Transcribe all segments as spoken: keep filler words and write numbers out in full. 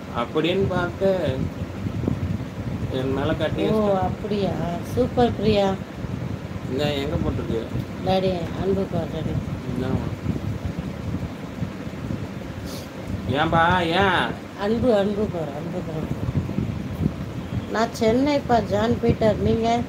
அப்படின்னு பார்த்து என் மேலே கட்டி ஓ வச்சிட்டேன். அப்படியா, சூப்பர் பிரியா. இந்த எங்கே போட்டிருக்கு? டாடி அன்பு பார் டாடி. இந்தாம்மா. ஏன்பா ஏன்? அன்பு அன்பு பார் அன்பு பார். நான் சென்னைப்பா, ஜான் பீட்டர். நீங்கள்?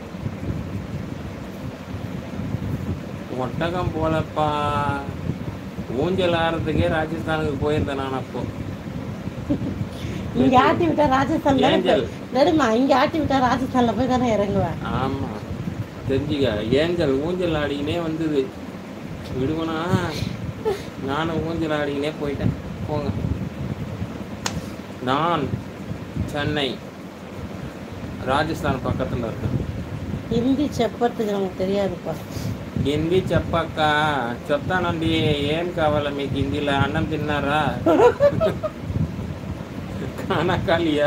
ஒட்டகம் போலப்பா. ஊஞ்சல் ஆடுறதுக்கே ராஜஸ்தானுக்கு போயிருந்தேன் நான் அப்போ. இங்கே ஆட்டி விட்டா ராஜஸ்தான் ஏஞ்சல். நடுமா, இங்கே ஆட்டி விட்டா ராஜஸ்தானில் போய் தானே இறங்குவேன். ஆமாம் தெரிஞ்சுக்க. ஏஞ்சல் ஊஞ்சல் ஆடிக்கினே வந்தது. விடுவனா? நானும் ஊஞ்சல் ஆடிக்கினே போயிட்டேன். போங்க. நான் சென்னை, ராஜஸ்தான் பக்கத்தில் இருக்கேன். ஹிந்தி చెప్పறதுக்கு நமக்கு தெரியாதுப்பா. హిందీ చెప్పక్క చెప్తానండి. ఏం కావాలా మీకు హిందీలో? అన్నం తిన్నారా? खाना खा लिया?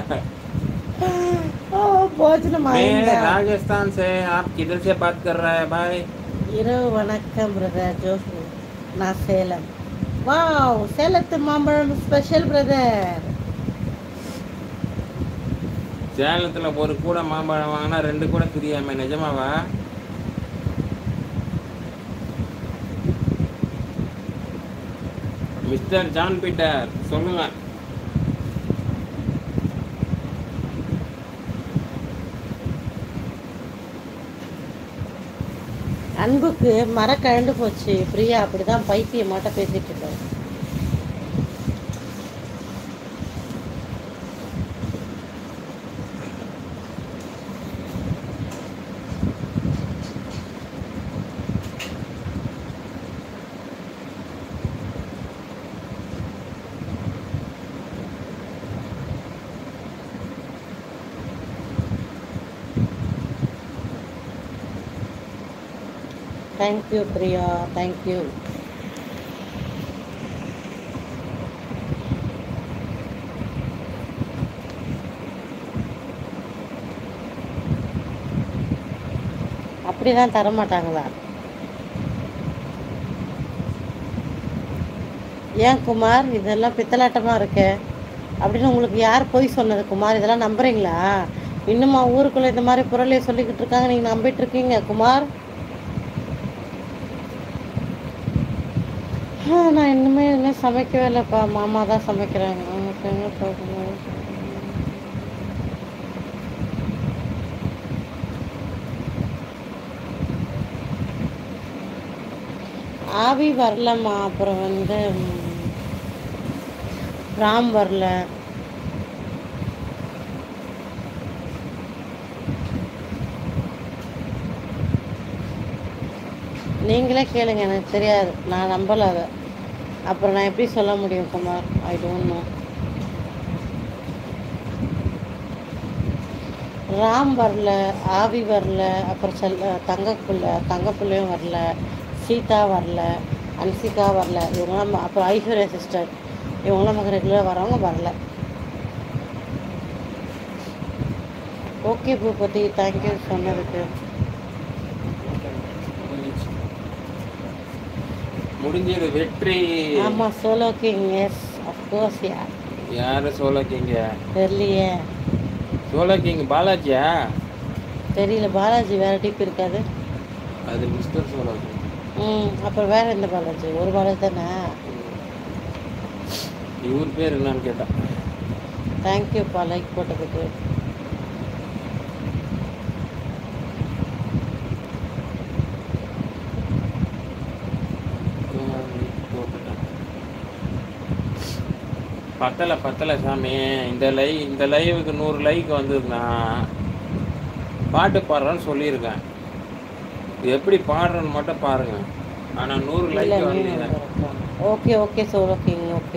భోజనం मैं అయిందా? राजस्थान से. आप किधर से बात कर रहा है भाई? இரவு வணக்கம் பிரதர் ஜோஷு. நான் சேலம். வாவ், சேலத்து மாம்பழம் ஸ்பெஷல் பிரதர். சேலத்தில் ஒரு கூட மாம்பழம் வாங்கினா ரெண்டு கூட தெரியாம, நிஜமாவா? மிஸ்டர் ஜான் பீட்டர் சொல்லுங்க. அன்புக்கு மர கழண்டு போச்சு. பிரியா அப்படிதான் பைத்தியம் மாட்ட பேசிட்டு இருக்காரு. Thank you Priya, thank you. அப்படிதான் தரமாட்டாங்களா? ஏன் குமார் இதெல்லாம் பித்தலாட்டமாக இருக்கு அப்படின்னு உங்களுக்கு யார் போய் சொன்னது குமார்? இதெல்லாம் நம்புறீங்களா? இன்னுமா ஊருக்குள்ளே இந்த மாதிரி குரலையை சொல்லிக்கிட்டு இருக்காங்க, நீங்கள் நம்பிட்டு இருக்கீங்க குமார்? நான் இன்னுமே இன்னும் சமைக்கவே இல்லைப்பா, மாமா தான் சமைக்கிறாங்க. ஆவி வரலம்மா. அப்புறம் வந்து ராம் வரல. நீங்களே கேளுங்க, எனக்கு தெரியாது, நான் நம்பலை அதை. அப்புறம் நான் எப்படி சொல்ல முடியும் Kumar? I don't know. Ram வரல, ஆவி வரல, அப்புறம் செல் தங்கப்புள்ள தங்கப்புள்ளையும் வரல, சீதா வரல, அன்சிகா வரல, இவங்களாம். அப்புறம் ஐஸ்வர்யா சிஸ்டர், இவங்களாம் நமக்கு ரெகுலராக வரவங்க வரல. ஓகே பூபதி, தேங்க்யூ சொன்னதுக்கு. முடிஞ்சது, வெற்றி. ஆமாம், சோலோ கிங். S of course. யார் யார் சோலோ கிங்? தெரியலையே. சோலோ கிங் பாலாஜியா? தெரியல, பாலாஜி வேறு டிப் இருக்காது. அது மிஸ்டர் சோலோ கிங். ம் அப்புறம் வேறு எந்த பாலாஜி? ஒரு பாலாஜி தானே. இவர் பேர் என்னன்னு கேட்டேன். தேங்க்யூப்பா லைக் போட்டதுக்கு. பத்தலை பத்தலை சாமி. இந்த லை இந்த லைவுக்கு நூறு லைக் வந்ததுன்னா பாட்டு பாடுறேன்னு சொல்லியிருக்கேன். இது எப்படி பாடுறேன்னு மட்டும் பாருங்க. ஆனால் நூறு லைக் வந்து. Okay okay solo king okay.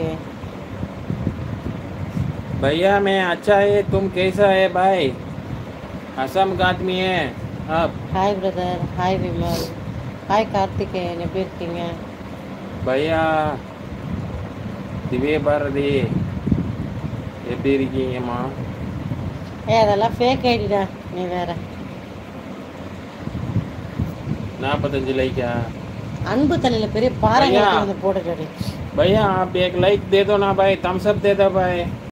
भैया मैं अच्छा है, तुम कैसा है भाई? असम का आदमी है आप। हाय ब्रदर, हाय विमल, हाय कार्तिकेयन, எப்படி இருக்கீங்க? भैया திவ்ய பாரதி எப்படி இருக்கீங்கம்மா? ஏ அதெல்லாம் ஃபேக் ஐடிடா, நீ வேற. நாற்பத்தஞ்சு லைக்கா? அன்பு தலையில பெரிய பாறை வந்து போட்டுட்டு. भैया आप एक लाइक दे दो ना भाई, थम्स अप दे दो भाई।